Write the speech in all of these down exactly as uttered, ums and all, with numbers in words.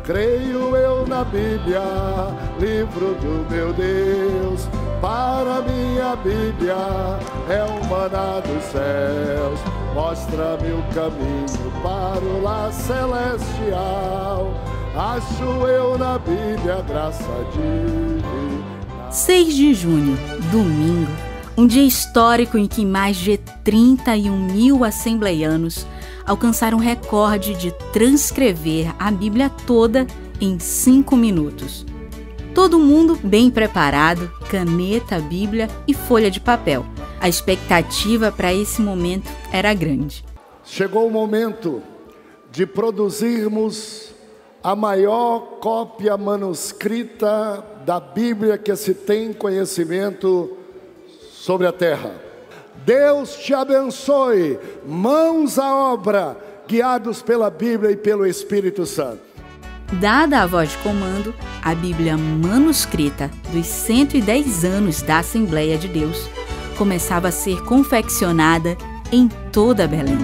Creio eu na Bíblia, livro do meu Deus. Para mim a Bíblia é o maná dos céus. Mostra-me o caminho para o lar celestial. Acho eu na Bíblia graça divina. seis de junho, domingo, um dia histórico em que mais de trinta e um mil assembleianos alcançaram o recorde de transcrever a Bíblia toda em cinco minutos. Todo mundo bem preparado, caneta, Bíblia e folha de papel. A expectativa para esse momento era grande. Chegou o momento de produzirmos a maior cópia manuscrita da Bíblia que se tem conhecimento sobre a terra. Deus te abençoe, mãos à obra, guiados pela Bíblia e pelo Espírito Santo. Dada a voz de comando, a Bíblia manuscrita dos cento e dez anos da Assembleia de Deus começava a ser confeccionada em toda Belém.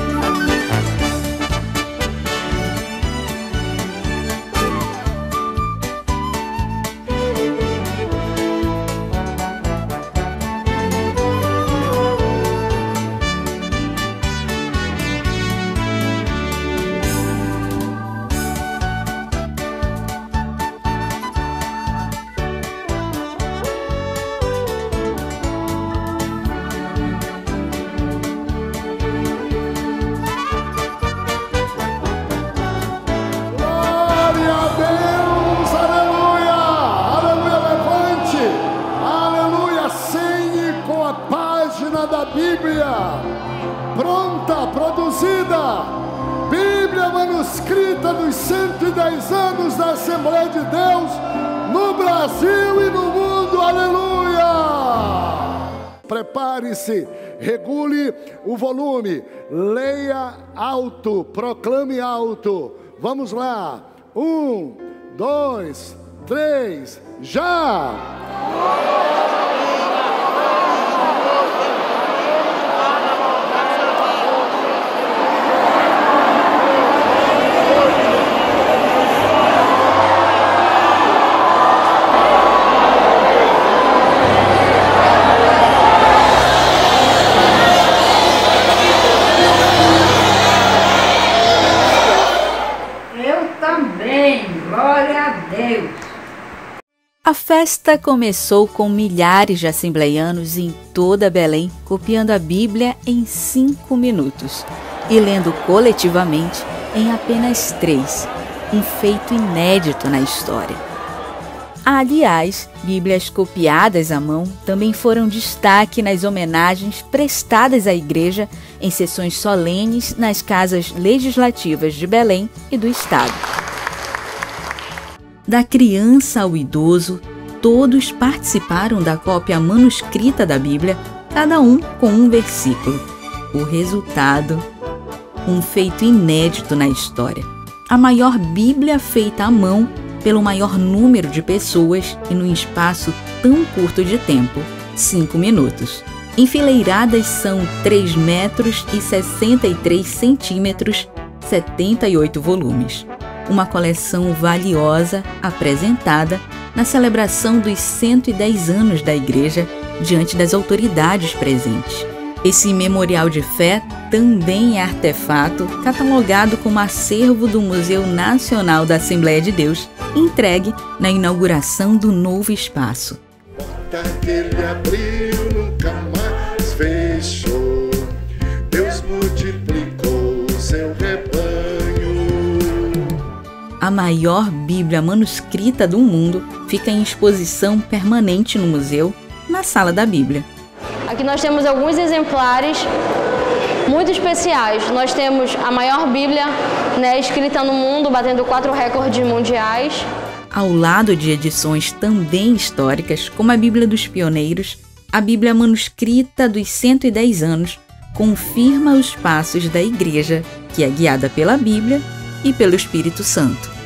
Da Bíblia pronta, produzida, Bíblia manuscrita dos cento e dez anos da Assembleia de Deus no Brasil e no mundo, aleluia! Prepare-se, regule o volume, leia alto, proclame alto. Vamos lá, um, dois, três, já! Glória a Deus! A festa começou com milhares de assembleianos em toda Belém copiando a Bíblia em cinco minutos e lendo coletivamente em apenas três, um feito inédito na história. Aliás, Bíblias copiadas à mão também foram destaque nas homenagens prestadas à igreja em sessões solenes nas casas legislativas de Belém e do estado. Da criança ao idoso, todos participaram da cópia manuscrita da Bíblia, cada um com um versículo. O resultado, um feito inédito na história. A maior Bíblia feita à mão pelo maior número de pessoas e num espaço tão curto de tempo, cinco minutos. Enfileiradas são três metros e sessenta e três centímetros, setenta e oito volumes. Uma coleção valiosa apresentada na celebração dos cento e dez anos da Igreja diante das autoridades presentes. Esse memorial de fé também é artefato catalogado como acervo do Museu Nacional da Assembleia de Deus, entregue na inauguração do novo espaço. Porta que ele abriu nunca mais fechou. Deus multiplicou o seu rebanho. A maior Bíblia manuscrita do mundo fica em exposição permanente no museu, na Sala da Bíblia. Aqui nós temos alguns exemplares muito especiais. Nós temos a maior Bíblia, né, escrita no mundo, batendo quatro recordes mundiais. Ao lado de edições também históricas, como a Bíblia dos Pioneiros, a Bíblia manuscrita dos cento e dez anos confirma os passos da Igreja, que é guiada pela Bíblia e pelo Espírito Santo.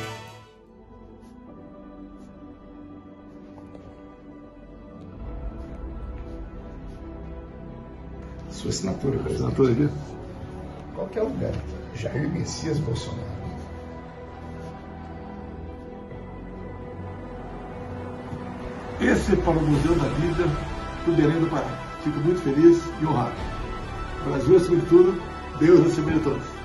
Sua assinatura, assinatura aqui. Qualquer lugar. Jair Messias Bolsonaro. Esse é para o Museu da Bíblia do Belém do Pará. Fico muito feliz e honrado. Brasil acima de tudo, Deus acima de todos.